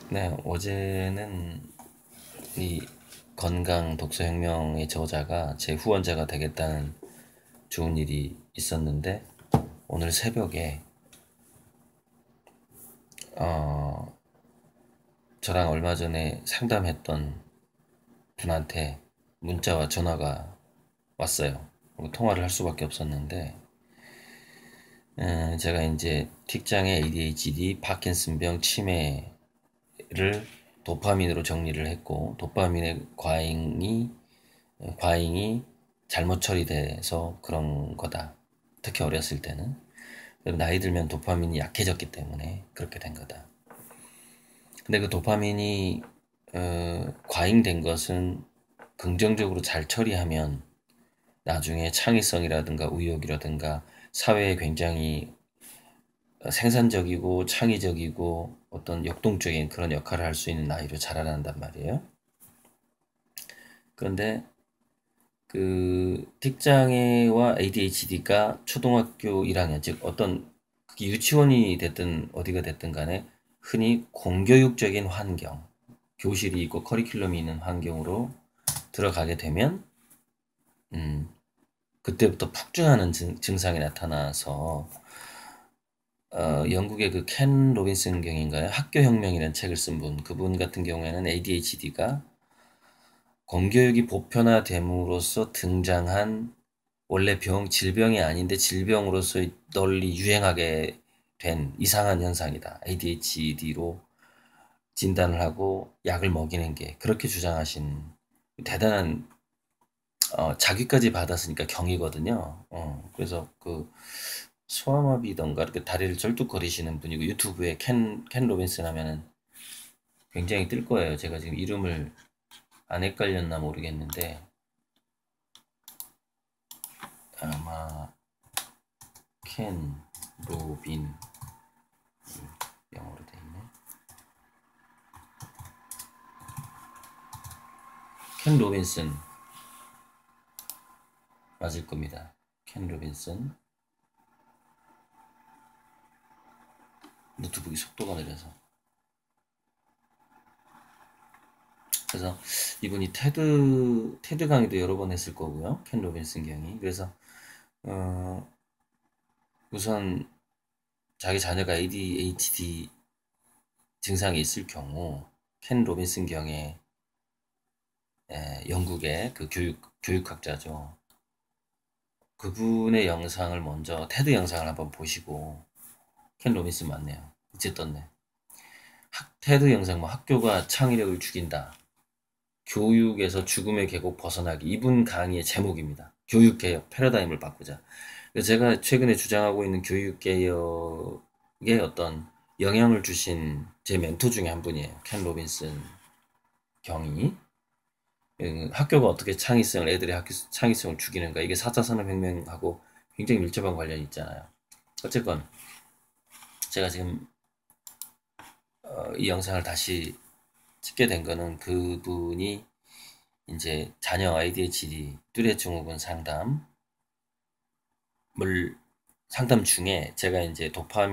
네, 어제는 이 건강 독서혁명의 저자가 제 후원자가 되겠다는 좋은 일이 있었는데, 오늘 새벽에 어, 저랑 얼마 전에 상담했던 분한테 문자와 전화가 왔어요. 통화를 할 수밖에 없었는데, 제가 이제 틱장애, ADHD, 파킨슨병, 치매를 도파민으로 정리를 했고, 도파민의 과잉이 잘못 처리돼서 그런 거다. 특히 어렸을 때는. 나이 들면 도파민이 약해졌기 때문에 그렇게 된 거다. 근데 그 도파민이 과잉된 것은 긍정적으로 잘 처리하면 나중에 창의성이라든가 의욕이라든가 사회에 굉장히 생산적이고 창의적이고 어떤 역동적인 그런 역할을 할 수 있는 아이로 자라난단 말이에요. 그런데 그 틱장애와 ADHD가 초등학교 1학년, 즉 어떤 그게 유치원이 됐든 어디가 됐든 간에 흔히 공교육적인 환경, 교실이 있고 커리큘럼이 있는 환경으로 들어가게 되면 음, 그때부터 폭증하는 증상이 나타나서 영국의 그 켄 로빈슨 경인가요? 학교혁명이라는 책을 쓴 그분 같은 경우에는 ADHD가 공교육이 보편화됨으로써 등장한 원래 질병이 아닌데 질병으로서 널리 유행하게 된 이상한 현상이다. ADHD로 진단을 하고 약을 먹이는 게 그렇게 주장하신 대단한 자기까지 받았으니까 경이거든요. 그래서 그 소아마비던가 이렇게 다리를 절뚝거리시는 분이고 유튜브에 켄 로빈슨 하면은 굉장히 뜰 거예요. 제가 지금 이름을 안 헷갈렸나 모르겠는데 아마 켄 로빈 영어로 돼 있네. 켄 로빈슨 맞을 겁니다. 켄 로빈슨. 노트북이 속도가 느려서. 그래서 이분이 테드 강의도 여러 번 했을 거고요. 켄 로빈슨 경이. 그래서 어, 우선 자기 자녀가 ADHD 증상이 있을 경우 켄 로빈슨 경의 영국의 그 교육학자죠. 그분의 영상을 먼저 테드 영상을 한번 보시고 켄 로빈슨 맞네요. 이제 떴네. 테드 영상 뭐 학교가 창의력을 죽인다. 교육에서 죽음의 계곡 벗어나기. 이분 강의의 제목입니다. 교육개혁, 패러다임을 바꾸자. 제가 최근에 주장하고 있는 교육개혁에 어떤 영향을 주신 제 멘토 중에 한 분이에요. 켄 로빈슨 경이. 학교가 어떻게 애들의 학교 창의성을 죽이는가. 이게 4차 산업혁명하고 굉장히 밀접한 관련이 있잖아요. 어쨌건, 제가 지금 이 영상을 다시 찍게 된 거는 그분이 이제 자녀 ADHD 뚜레 증후군 상담 중에 제가 이제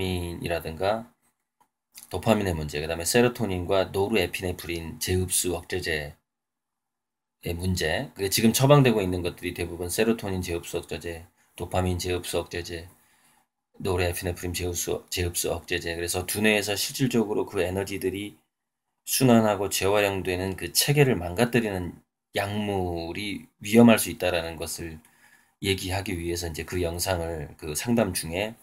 도파민의 문제, 그 다음에 세로토닌과 노르에피네프린 재흡수 억제제의 문제, 그게 지금 처방되고 있는 것들이 대부분 세로토닌 재흡수 억제제, 도파민 재흡수 억제제, 노르에피네프린 재흡수 억제제. 그래서 두뇌에서 실질적으로 그 에너지들이 순환하고 재활용되는 그 체계를 망가뜨리는 약물이 위험할 수 있다라는 것을 얘기하기 위해서 이제 그 영상을 그 상담 중에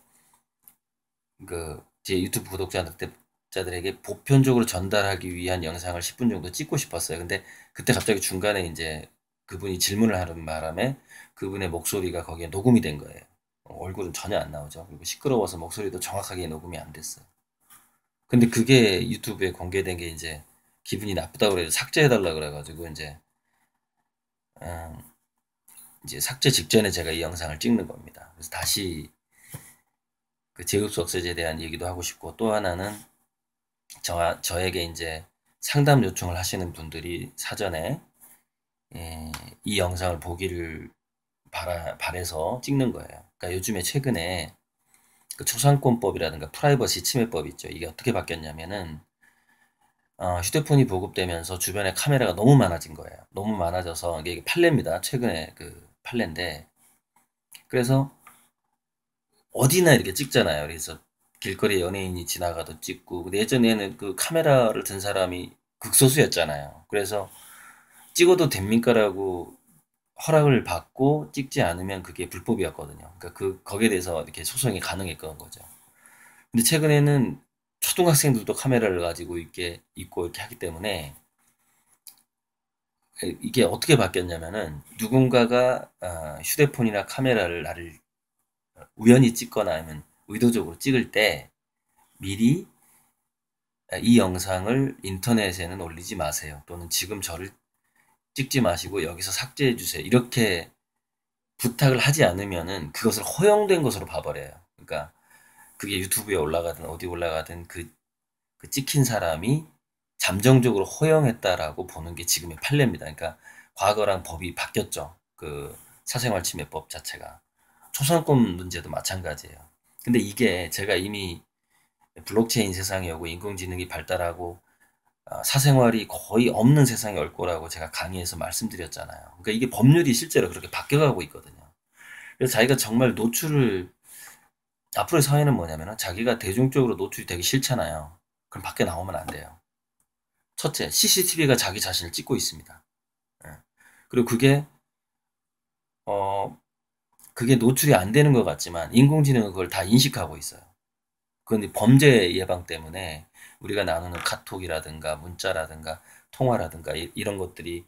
그 제 유튜브 구독자들에게 보편적으로 전달하기 위한 영상을 10분 정도 찍고 싶었어요. 근데 그때 갑자기 중간에 이제 그분이 질문을 하는 바람에 그분의 목소리가 거기에 녹음이 된 거예요. 얼굴은 전혀 안 나오죠. 그리고 시끄러워서 목소리도 정확하게 녹음이 안 됐어요. 근데 그게 유튜브에 공개된 게 이제 기분이 나쁘다고 그래서 삭제해달라 그래가지고 음, 이제 삭제 직전에 제가 이 영상을 찍는 겁니다. 그래서 다시 그 제흡수억세제에 대한 얘기도 하고 싶고, 또 하나는 저에게 이제 상담 요청을 하시는 분들이 사전에 예, 이 영상을 보기를 바래서 찍는 거예요. 그러니까 요즘에 최근에 그 초상권법이라든가 프라이버시 침해법 있죠. 이게 어떻게 바뀌었냐면은 휴대폰이 보급되면서 주변에 카메라가 너무 많아진 거예요. 너무 많아져서 이게 판례입니다. 최근에 그 판례인데 그래서 어디나 이렇게 찍잖아요. 그래서 길거리에 연예인이 지나가도 찍고 근데 예전에는 그 카메라를 든 사람이 극소수였잖아요. 그래서 찍어도 됩니까라고 허락을 받고 찍지 않으면 그게 불법이었거든요. 그러니까 거기에 대해서 이렇게 소송이 가능했던 거죠. 근데 최근에는 초등학생들도 카메라를 가지고 있고 이렇게 하기 때문에 이게 어떻게 바뀌었냐면은 누군가가 휴대폰이나 카메라를 나를 우연히 찍거나 아니면 의도적으로 찍을 때 미리 이 영상을 인터넷에는 올리지 마세요. 또는 지금 저를 찍지 마시고 여기서 삭제해 주세요. 이렇게 부탁을 하지 않으면은 그것을 허용된 것으로 봐버려요. 그러니까 그게 유튜브에 올라가든 어디 올라가든 그 찍힌 사람이 잠정적으로 허용했다라고 보는 게 지금의 판례입니다. 그러니까 과거랑 법이 바뀌었죠. 그 사생활 침해법 자체가. 초상권 문제도 마찬가지예요. 근데 이게 제가 이미 블록체인 세상이 오고 인工지능이 발달하고 사생활이 거의 없는 세상이 올 거라고 제가 강의에서 말씀드렸잖아요. 그러니까 이게 법률이 실제로 그렇게 바뀌어가고 있거든요. 그래서 자기가 정말 앞으로의 사회는 뭐냐면 자기가 대중적으로 노출이 되기 싫잖아요. 그럼 밖에 나오면 안 돼요. 첫째, CCTV가 자기 자신을 찍고 있습니다. 예. 그리고 어, 그게 노출이 안 되는 것 같지만 인공지능은 그걸 다 인식하고 있어요. 그런데 범죄 예방 때문에 우리가 나누는 카톡이라든가 문자라든가 통화라든가 이런 것들이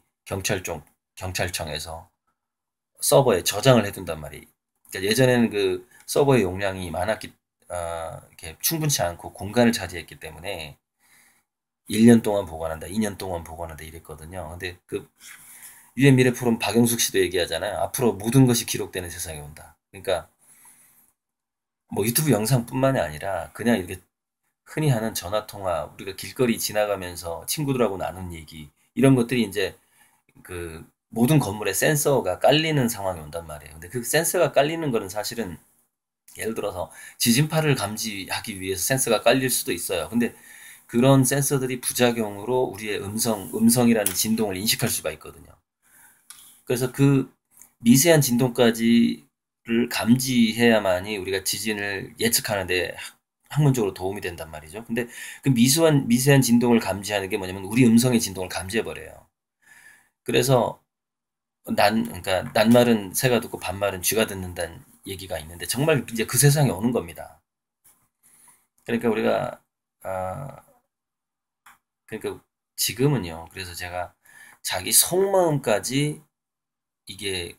경찰청에서 서버에 저장을 해둔단 말이에요. 그러니까 예전에는 그 서버의 용량이 이렇게 충분치 않고 공간을 차지했기 때문에 1년 동안 보관한다, 2년 동안 보관한다 이랬거든요. 근데 그 유엔 미래 포럼 박영숙 씨도 얘기하잖아요. 앞으로 모든 것이 기록되는 세상이 온다. 그러니까 뭐 유튜브 영상뿐만이 아니라 그냥 이렇게 흔히 하는 전화 통화, 우리가 길거리 지나가면서 친구들하고 나눈 얘기 이런 것들이 이제 그 모든 건물에 센서가 깔리는 상황이 온단 말이에요. 근데 그 센서가 깔리는 거는 사실은 예를 들어서 지진파를 감지하기 위해서 센서가 깔릴 수도 있어요. 근데 그런 센서들이 부작용으로 우리의 음성이라는 진동을 인식할 수가 있거든요. 그래서 그 미세한 진동까지를 감지해야만이 우리가 지진을 예측하는데 학문적으로 도움이 된단 말이죠. 근데 그 미세한 진동을 감지하는 게 뭐냐면 우리 음성의 진동을 감지해버려요. 그래서 그러니까 낱말은 새가 듣고 반말은 쥐가 듣는다는 얘기가 있는데 정말 이제 그 세상이 오는 겁니다. 그러니까 아, 그러니까 지금은요. 그래서 제가 자기 속마음까지 이게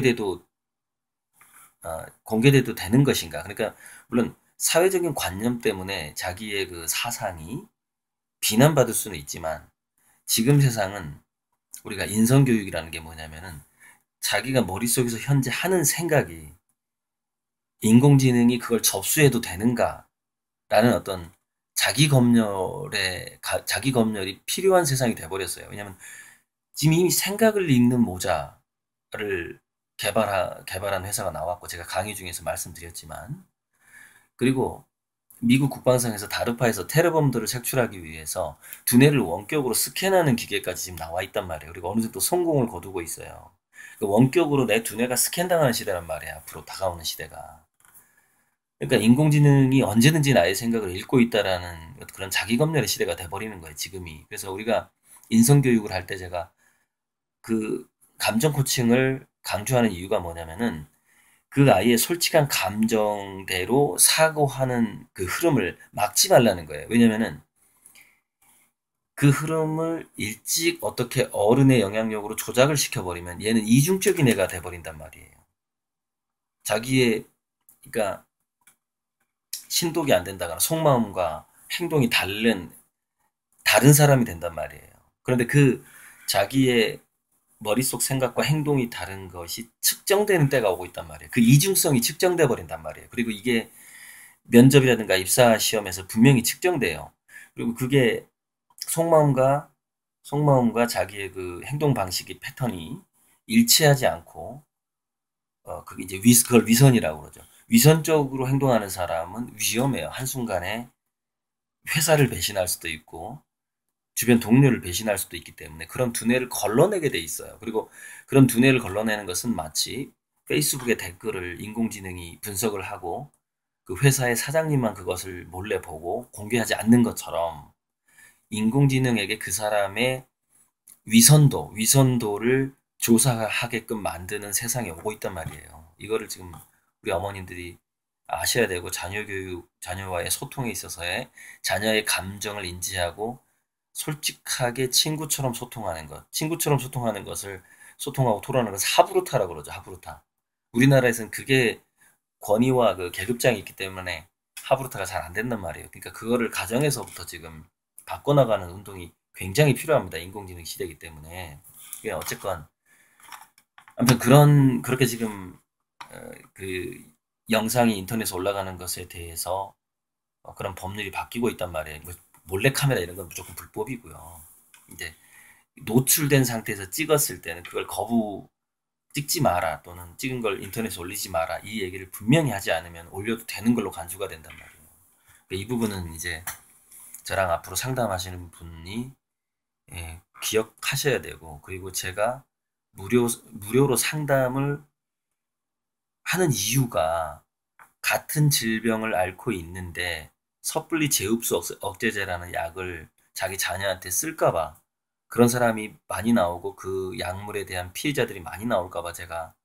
공개돼도 되는 것인가? 그러니까 물론 사회적인 관념 때문에 자기의 그 사상이 비난받을 수는 있지만 지금 세상은 우리가 인성교육이라는 게 뭐냐면은 자기가 머릿속에서 현재 하는 생각이 인공지능이 그걸 접수해도 되는가라는 어떤 자기 검열이 필요한 세상이 돼버렸어요. 왜냐하면 지금 이미 생각을 읽는 모자를 개발한 회사가 나왔고 제가 강의 중에서 말씀드렸지만 그리고 미국 국방성에서 다르파에서 테러범들을 색출하기 위해서 두뇌를 원격으로 스캔하는 기계까지 지금 나와 있단 말이에요. 그리고 어느 정도 성공을 거두고 있어요. 그 원격으로 내 두뇌가 스캔당하는 시대란 말이에요. 앞으로 다가오는 시대가. 그러니까 인공지능이 언제든지 나의 생각을 읽고 있다라는 그런 자기검열의 시대가 돼버리는 거예요. 지금이. 그래서 우리가 인성교육을 할 때 제가 그 감정 코칭을 강조하는 이유가 뭐냐면은 그 아이의 솔직한 감정대로 사고하는 그 흐름을 막지 말라는 거예요. 왜냐면은 그 흐름을 일찍 어떻게 어른의 영향력으로 조작을 시켜버리면 얘는 이중적인 애가 돼버린단 말이에요. 그러니까 신독이 안 된다거나 속마음과 행동이 다른 사람이 된단 말이에요. 그런데 그 자기의 머릿속 생각과 행동이 다른 것이 측정되는 때가 오고 있단 말이에요. 그 이중성이 측정돼 버린단 말이에요. 그리고 이게 면접이라든가 입사 시험에서 분명히 측정돼요. 그리고 그게 속마음과 자기의 그 행동 방식의 패턴이 일치하지 않고 그게 이제 그걸 위선이라고 그러죠. 위선적으로 행동하는 사람은 위험해요. 한순간에 회사를 배신할 수도 있고 주변 동료를 배신할 수도 있기 때문에 그런 두뇌를 걸러내게 돼 있어요. 그리고 그런 두뇌를 걸러내는 것은 마치 페이스북의 댓글을 인공지능이 분석을 하고 그 회사의 사장님만 그것을 몰래 보고 공개하지 않는 것처럼 인공지능에게 그 사람의 위선도를 조사하게끔 만드는 세상이 오고 있단 말이에요. 이거를 지금 우리 어머님들이 아셔야 되고 자녀 교육, 자녀와의 소통에 있어서의 자녀의 감정을 인지하고 솔직하게 친구처럼 소통하는 것. 친구처럼 소통하는 것을 소통하고 토론하는 것을 하브루타라고 그러죠. 하브루타. 우리나라에서는 그게 권위와 그 계급장이 있기 때문에 하브루타가 잘 안 된단 말이에요. 그러니까 그거를 가정에서부터 지금 바꿔나가는 운동이 굉장히 필요합니다. 인공지능 시대이기 때문에. 어쨌건 아무튼 그렇게 지금 그 영상이 인터넷에 올라가는 것에 대해서 그런 법률이 바뀌고 있단 말이에요. 뭐 몰래카메라 이런 건 무조건 불법이고요. 이제 노출된 상태에서 찍었을 때는 그걸 찍지 마라 또는 찍은 걸 인터넷에 올리지 마라 이 얘기를 분명히 하지 않으면 올려도 되는 걸로 간주가 된단 말이에요. 이 부분은 이제 저랑 앞으로 상담하시는 분이 기억하셔야 되고 그리고 제가 무료로 상담을 하는 이유가 같은 질병을 앓고 있는데 섣불리 제흡수 억제제라는 약을 자기 자녀한테 쓸까봐 그런 사람이 많이 나오고 그 약물에 대한 피해자들이 많이 나올까봐 제가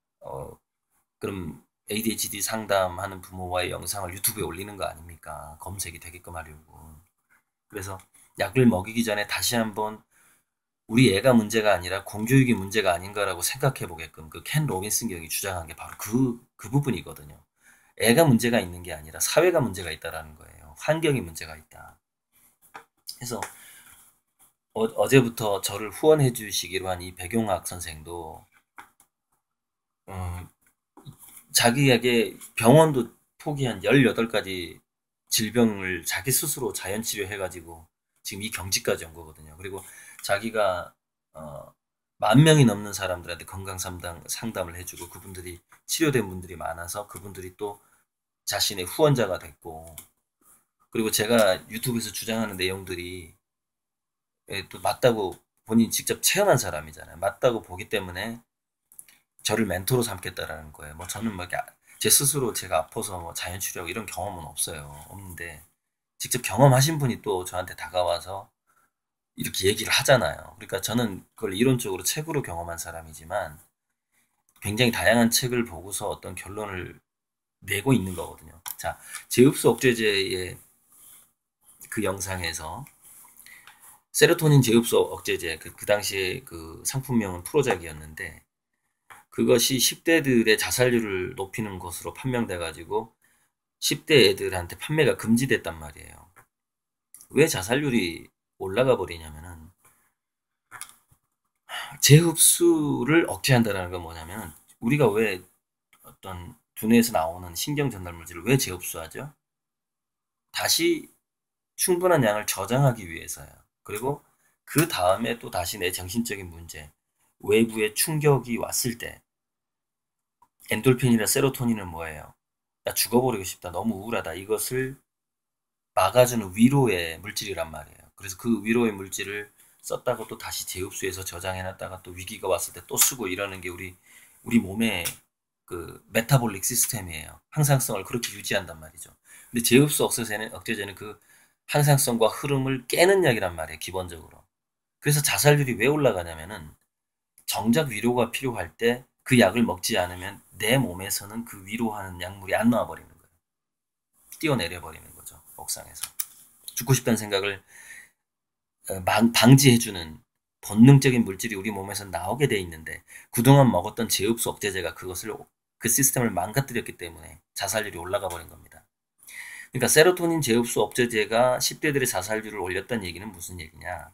그럼 ADHD 상담하는 부모와의 영상을 유튜브에 올리는 거 아닙니까? 검색이 되게끔 하려고. 그래서 약을 먹이기 전에 다시 한번 우리 애가 문제가 아니라 공교육이 문제가 아닌가라고 생각해 보게끔 그 켄 로빈슨 경이 주장한 게 바로 그 부분이거든요. 애가 문제가 있는 게 아니라 사회가 문제가 있다라는 거예요. 환경이 문제가 있다. 그래서 어제부터 저를 후원해 주시기로 한 이 백용학 선생도 어, 자기에게 병원도 포기한 18가지 질병을 자기 스스로 자연 치료해가지고 지금 이 경지까지 온 거거든요. 그리고 자기가 10,000명이 넘는 사람들한테 건강 상담을 해주고 그분들이 치료된 분들이 많아서 그분들이 또 자신의 후원자가 됐고 그리고 제가 유튜브에서 주장하는 내용들이 또 맞다고 본인이 직접 체험한 사람이잖아요. 맞다고 보기 때문에 저를 멘토로 삼겠다라는 거예요. 뭐 저는 제 스스로 제가 아파서 뭐 자연 치료하고 이런 경험은 없어요. 없는데 직접 경험하신 분이 또 저한테 다가와서 이렇게 얘기를 하잖아요. 그러니까 저는 그걸 이론적으로 책으로 경험한 사람이지만 굉장히 다양한 책을 보고서 어떤 결론을 내고 있는 거거든요. 자, 제흡수 억제제의 그 영상에서 세로토닌 제흡수 억제제 그 당시에 그 상품명은 프로작이었는데 그것이 10대들의 자살률을 높이는 것으로 판명돼 가지고 10대 애들한테 판매가 금지됐단 말이에요. 왜 자살률이 올라가 버리냐면은 재흡수를 억제한다는 건 뭐냐면 우리가 왜 어떤 두뇌에서 나오는 신경 전달 물질을 왜 재흡수하죠? 다시 충분한 양을 저장하기 위해서요. 그리고 그 다음에 또 다시 내 정신적인 문제, 외부의 충격이 왔을 때 엔돌핀이나 세로토닌은 뭐예요? 나 죽어버리고 싶다. 너무 우울하다. 이것을 막아주는 위로의 물질이란 말이에요. 그래서 그 위로의 물질을 썼다고 또 다시 재흡수해서 저장해놨다가 또 위기가 왔을 때 또 쓰고 이러는 게 우리 몸의 그 메타볼릭 시스템이에요. 항상성을 그렇게 유지한단 말이죠. 근데 재흡수 억제제는 그 항상성과 흐름을 깨는 약이란 말이에요. 기본적으로. 그래서 자살률이 왜 올라가냐면은 정작 위로가 필요할 때 그 약을 먹지 않으면 내 몸에서는 그 위로하는 약물이 안 나와버리는 거예요. 뛰어내려 버리는 거죠. 옥상에서. 죽고 싶다는 생각을 방지해주는 본능적인 물질이 우리 몸에서 나오게 돼 있는데 그동안 먹었던 제흡수 억제제가 그 시스템을 망가뜨렸기 때문에 자살률이 올라가 버린 겁니다. 그러니까 세로토닌 제흡수 억제제가 10대들의 자살률을 올렸다는 얘기는 무슨 얘기냐?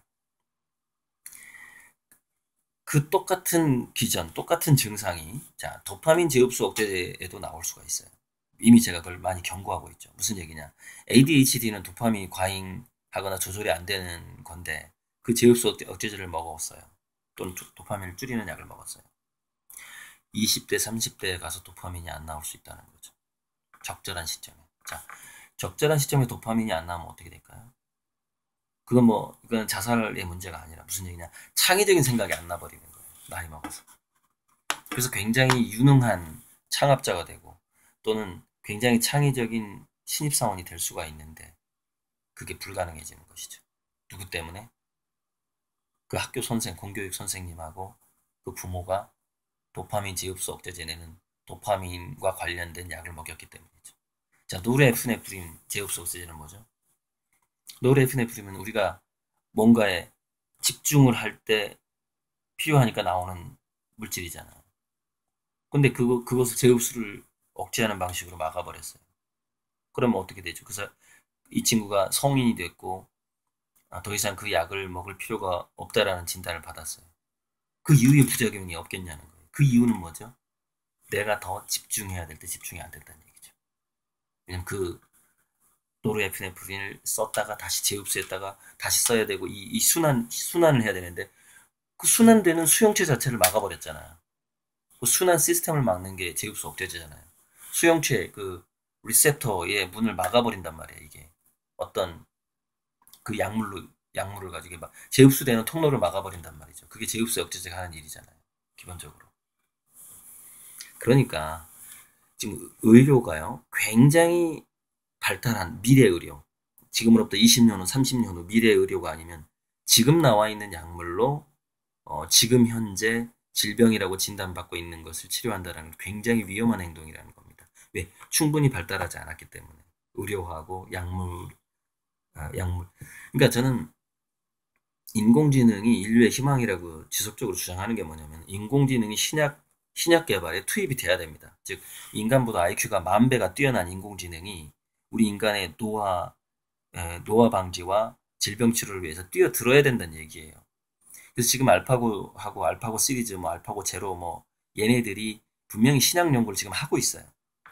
그 똑같은 똑같은 증상이 자 도파민 제흡수 억제제에도 나올 수가 있어요. 이미 제가 그걸 많이 경고하고 있죠. 무슨 얘기냐? ADHD는 도파민이 과잉하거나 조절이 안 되는 건데 그 제흡수 억제제를 먹었어요. 또는 도파민을 줄이는 약을 먹었어요. 20대, 30대에 가서 도파민이 안 나올 수 있다는 거죠. 적절한 시점에. 자, 적절한 시점에 도파민이 안 나오면 어떻게 될까요? 그건 뭐 이건 자살의 문제가 아니라 무슨 얘기냐? 창의적인 생각이 안 나버리는 거예요. 나이 먹어서. 그래서 굉장히 유능한 창업자가 되고 또는 굉장히 창의적인 신입사원이 될 수가 있는데 그게 불가능해지는 것이죠. 누구 때문에? 그 학교 선생, 공교육 선생님하고 그 부모가 도파민 제흡수 억제제 내는 도파민과 관련된 약을 먹였기 때문이죠. 자, 노르에프네프린 제흡수 억제제는 뭐죠? 노르에프네프린은 우리가 뭔가에 집중을 할 때 필요하니까 나오는 물질이잖아요. 근데 그것을 제흡수를 억제하는 방식으로 막아버렸어요. 그러면 어떻게 되죠? 그래서 이 친구가 성인이 됐고, 더 이상 그 약을 먹을 필요가 없다라는 진단을 받았어요. 그 이후에 부작용이 없겠냐는 거예요. 그 이유는 뭐죠? 내가 더 집중해야 될 때 집중이 안 된다는 얘기죠. 왜냐면 그 노르에피네프린을 썼다가 다시 재흡수했다가 다시 써야 되고 이 순환을 해야 되는데 그 순환되는 수용체 자체를 막아버렸잖아요. 그 순환 시스템을 막는 게 재흡수 억제제잖아요. 수용체 그 리셉터의 문을 막아버린단 말이에요. 이게 어떤 그 약물을 가지고 막 재흡수되는 통로를 막아버린단 말이죠. 그게 재흡수 억제제가 하는 일이잖아요. 기본적으로. 그러니까 지금 의료가요. 굉장히 발달한 미래 의료. 지금으로부터 20년 후, 30년 후 미래 의료가 아니면 지금 나와 있는 약물로 지금 현재 질병이라고 진단받고 있는 것을 치료한다는 굉장히 위험한 행동이라는 겁니다. 왜? 충분히 발달하지 않았기 때문에. 의료하고 약물. 그러니까 저는 인공지능이 인류의 희망이라고 지속적으로 주장하는 게 뭐냐면 인공지능이 신약 개발에 투입이 돼야 됩니다. 즉 인간보다 IQ가 10,000배가 뛰어난 인공지능이 우리 인간의 노화 방지와 질병 치료를 위해서 뛰어들어야 된다는 얘기예요. 그래서 지금 알파고하고 알파고 시리즈, 뭐 알파고 제로, 뭐 얘네들이 분명히 신약 연구를 지금 하고 있어요.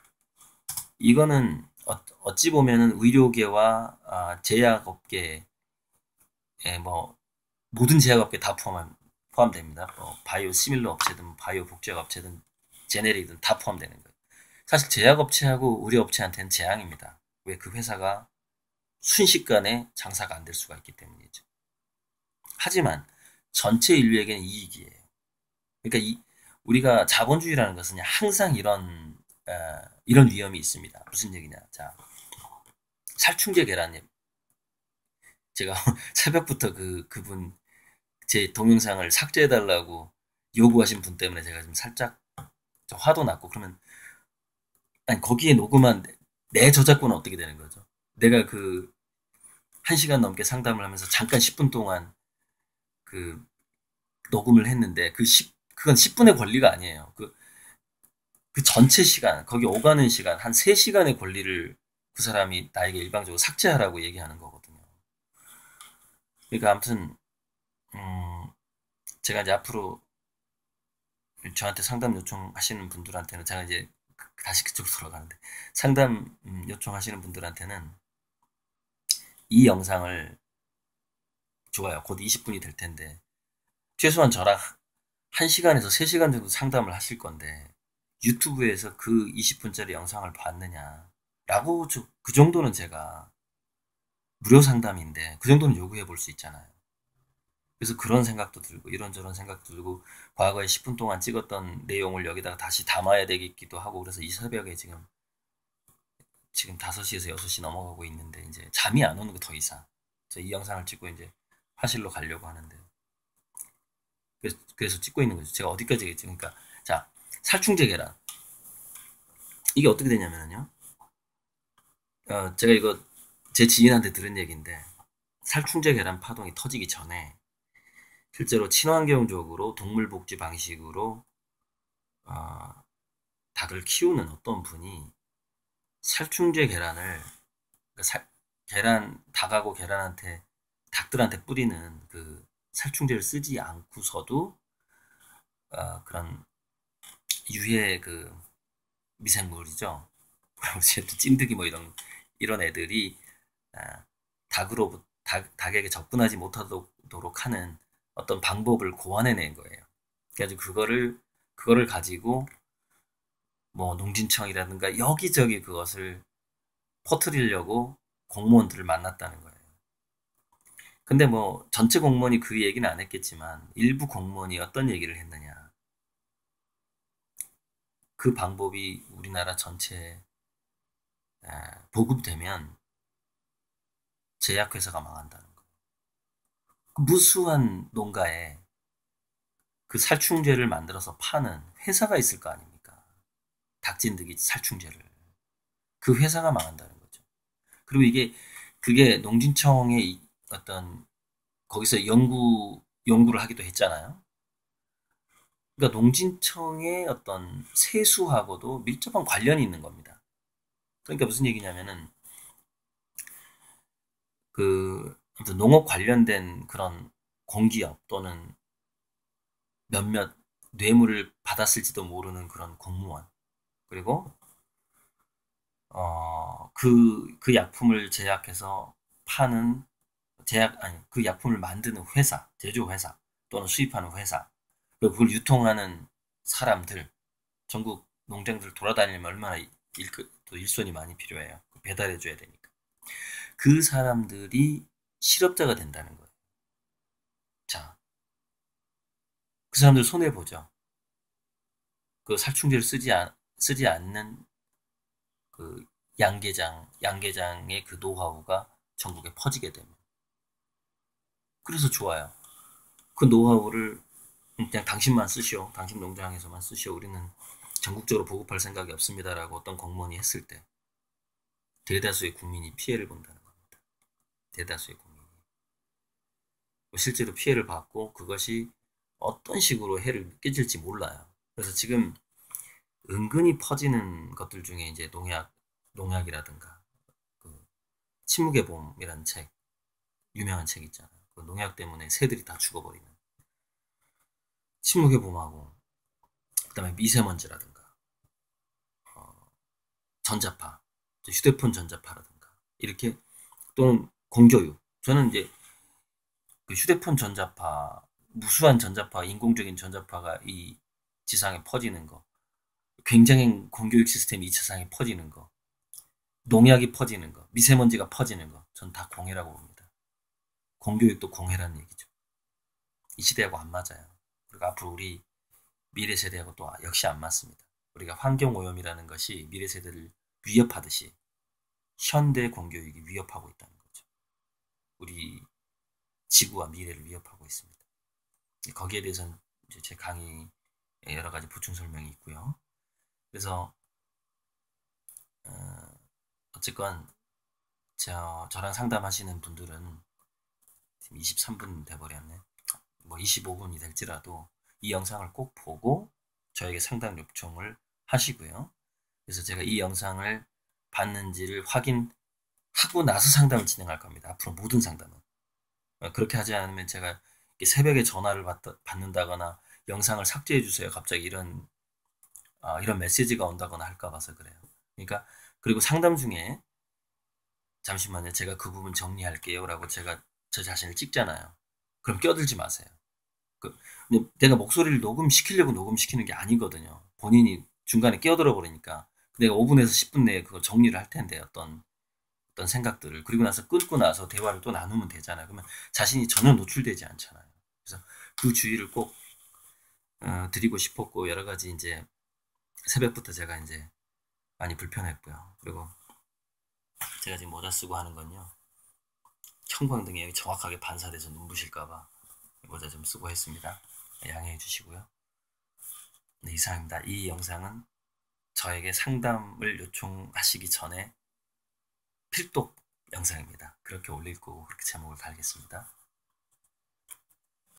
이거는 어찌 보면은 의료계와 제약업계, 뭐 모든 제약업계 다 포함됩니다. 뭐 바이오 시밀러 업체든 바이오 복제약 업체든 제네릭이든 다 포함되는 거예요. 사실 제약업체하고 의료업체한테는 재앙입니다. 왜? 그 회사가 순식간에 장사가 안 될 수가 있기 때문이죠. 하지만 전체 인류에게는 이익이에요. 그러니까 우리가 자본주의라는 것은 항상 이런 위험이 있습니다. 무슨 얘기냐? 자, 살충제 계란님. 제가 새벽부터 그분 제 동영상을 삭제해달라고 요구하신 분 때문에 제가 지금 살짝 좀 화도 났고 그러면 아니 거기에 녹음한 내 저작권은 어떻게 되는 거죠? 내가 그 1시간 넘게 상담을 하면서 잠깐 10분 동안 그 녹음을 했는데 그건 10분의 권리가 아니에요. 그 전체 시간, 거기 오가는 시간, 한 3시간의 권리를 그 사람이 나에게 일방적으로 삭제하라고 얘기하는 거거든요. 그러니까 아무튼 제가 이제 앞으로 저한테 상담 요청하시는 분들한테는 제가 이제 다시 그쪽으로 돌아가는데 상담 요청하시는 분들한테는 이 영상을 좋아요. 곧 20분이 될 텐데 최소한 저랑 1시간에서 3시간 정도 상담을 하실 건데 유튜브에서 그 20분짜리 영상을 봤느냐 라고 그 정도는 제가 무료 상담인데 그 정도는 요구해 볼 수 있잖아요. 그래서 그런 생각도 들고 이런저런 생각도 들고 과거에 10분 동안 찍었던 내용을 여기다가 다시 담아야 되기도 하고 그래서 이 새벽에 지금 5시에서 6시 넘어가고 있는데 이제 잠이 안 오는 거 더 이상. 이 영상을 찍고 이제 화실로 가려고 하는데 그래서 찍고 있는 거죠. 제가 어디까지 했지? 그러니까 자 살충제 계란 이게 어떻게 되냐면요. 제가 이거 제 지인한테 들은 얘기인데 살충제 계란 파동이 터지기 전에 실제로 친환경적으로 동물복지 방식으로 어, 닭을 키우는 어떤 분이 살충제 계란을 그러니까 닭하고 계란한테 닭들한테 뿌리는 그 살충제를 쓰지 않고서도 그런 유해 그 미생물이죠. 찐득이 뭐 이런 애들이 아, 닭에게 접근하지 못하도록 하는 어떤 방법을 고안해낸 거예요. 그래가지고 그거를 가지고 뭐 농진청이라든가 여기저기 그것을 퍼뜨리려고 공무원들을 만났다는 거예요. 근데 뭐 전체 공무원이 그 얘기는 안 했겠지만 일부 공무원이 어떤 얘기를 했느냐. 그 방법이 우리나라 전체에 보급되면 제약회사가 망한다는 거. 그 무수한 농가에 그 살충제를 만들어서 파는 회사가 있을 거 아닙니까? 닭진드기 살충제를. 그 회사가 망한다는 거죠. 그리고 그게 농진청의 어떤, 거기서 연구를 하기도 했잖아요. 그러니까 농진청의 어떤 세수하고도 밀접한 관련이 있는 겁니다. 그러니까 무슨 얘기냐면은, 아무튼 농업 관련된 그런 공기업 또는 몇몇 뇌물을 받았을지도 모르는 그런 공무원, 그리고 그 약품을 제약해서 파는, 아니, 그 약품을 만드는 회사, 제조회사 또는 수입하는 회사, 그리고 그걸 유통하는 사람들, 전국 농장들 돌아다니면 얼마나 또 일손이 많이 필요해요. 배달해줘야 되니까. 그 사람들이 실업자가 된다는 거예요. 자, 그 사람들 손해보죠. 그 살충제를 쓰지 않는 그 양계장의 그 노하우가 전국에 퍼지게 되면. 그래서 좋아요. 그 노하우를 그냥 당신만 쓰시오. 당신 농장에서만 쓰시오. 우리는 전국적으로 보급할 생각이 없습니다라고 어떤 공무원이 했을 때 대다수의 국민이 피해를 본다는 겁니다. 대다수의 국민이. 실제로 피해를 받고 그것이 어떤 식으로 해를 끼칠지 몰라요. 그래서 지금 은근히 퍼지는 것들 중에 이제 농약이라든가 그 침묵의 봄이라는 책, 유명한 책 있잖아요. 그 농약 때문에 새들이 다 죽어버리는 침묵의 봄하고, 그다음에 미세먼지라든가 전자파, 휴대폰 전자파라든가 이렇게, 또는 공교육. 저는 이제 그 휴대폰 전자파, 무수한 전자파, 인공적인 전자파가 이 지상에 퍼지는 거, 굉장히 공교육 시스템이 이 지상에 퍼지는 거, 농약이 퍼지는 거, 미세먼지가 퍼지는 거, 전 다 공해라고 봅니다. 공교육도 공해라는 얘기죠. 이 시대하고 안 맞아요. 그리고 앞으로 우리 미래 세대하고 또 역시 안 맞습니다. 우리가 환경 오염이라는 것이 미래 세대를 위협하듯이 현대 공교육이 위협하고 있다는 거죠. 우리 지구와 미래를 위협하고 있습니다. 거기에 대해서는 이제 제 강의에 여러 가지 보충 설명이 있고요. 그래서 어쨌건 저랑 상담하시는 분들은 지금 23분 돼버렸네. 뭐 25분이 될지라도 이 영상을 꼭 보고 저에게 상담 요청을 하시고요. 그래서 제가 이 영상을 봤는지를 확인하고 나서 상담을 진행할 겁니다. 앞으로 모든 상담은. 그렇게 하지 않으면 제가 새벽에 전화를 받는다거나 영상을 삭제해 주세요. 갑자기 이런 메시지가 온다거나 할까 봐서 그래요. 그러니까, 그리고 상담 중에 잠시만요. 제가 그 부분 정리할게요. 라고 제가 저 자신을 찍잖아요. 그럼 껴들지 마세요. 내가 목소리를 녹음시키려고 녹음시키는 게 아니거든요. 본인이 중간에 끼어들어 버리니까. 내가 5분에서 10분 내에 그걸 정리를 할 텐데, 어떤 생각들을. 그리고 나서 끊고 나서 대화를 또 나누면 되잖아요. 그러면 자신이 전혀 노출되지 않잖아요. 그래서 그 주의를 꼭 드리고 싶었고, 여러 가지 이제 새벽부터 제가 이제 많이 불편했고요. 그리고 제가 지금 모자 쓰고 하는 건요, 형광등에 여기 정확하게 반사돼서 눈부실까봐 모자 좀 쓰고 했습니다. 양해해 주시고요. 네, 이상입니다. 이 영상은 저에게 상담을 요청하시기 전에 필독 영상입니다. 그렇게 올릴 거고 그렇게 제목을 달겠습니다.